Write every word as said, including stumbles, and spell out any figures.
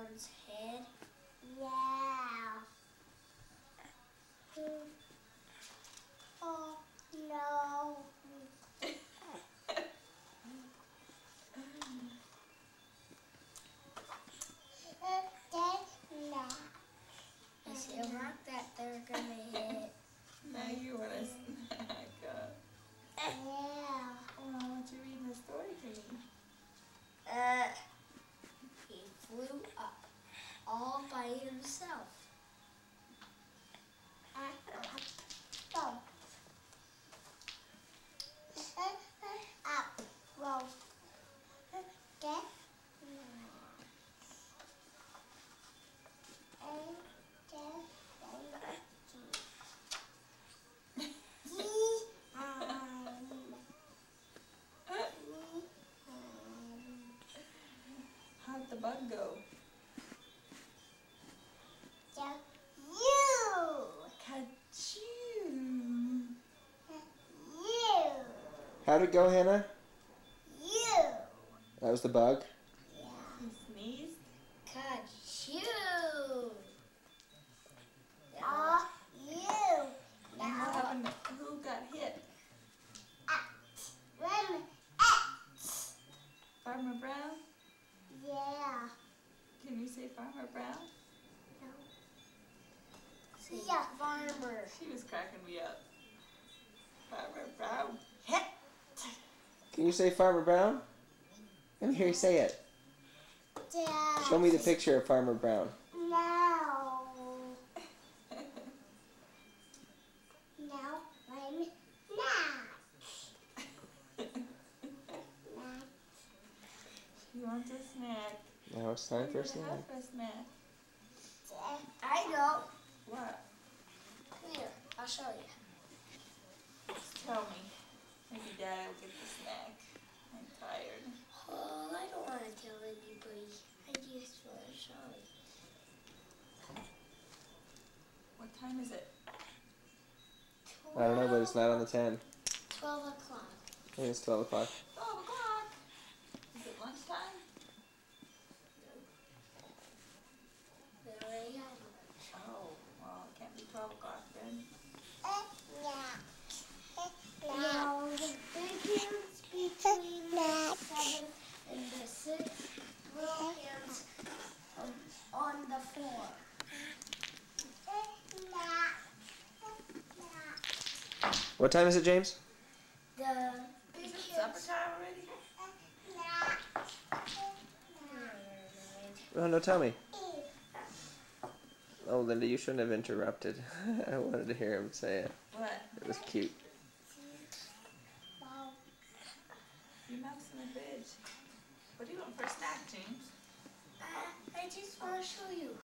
one's head? Yeah. Oh no. Is it a rock that they're gonna hit? Now you want a snack. Uh, Yeah. oh, why don't you read the story to me? Uh, he flew up all by himself. Go. Up. Roll. Get. And just How'd the bug go? just you. Ka-choo! You. How'd it go, Hannah? You. That was the bug? Yeah. He sneezed? Ka-choo! Oh, you. And what happened? Who got hit? Run. At. Farmer Brown? Yeah. Can you say Farmer Brown? No. Say Yeah. farmer. She was cracking me up. Farmer Brown hit! Can you say Farmer Brown? Let me hear you say it. Dad. Show me the picture of Farmer Brown. No. Now I'm not. She wants a snack. Now it's time for a What do you snack. have for a snack? I know. What? Come here, I'll show you. Just tell me. Maybe Dad will get the snack. I'm tired. Oh, I don't want to tell anybody. I just want to show you. What time is it? I don't know, but it's not on the ten. twelve o'clock. I think it's twelve o'clock. twelve o'clock. Is it lunchtime? We already had lunch. Oh, well, it can't be twelve o'clock then. Now the difference between the seven And the six little hands um, on the floor. What time is it, James? The big Is it kids. supper time already? Oh, no, tell me. Oh, Linda, you shouldn't have interrupted. I wanted to hear him say it. What? It was cute. Your mouth's in the fridge. What do you want for a snack, James? Uh, I just want to show you.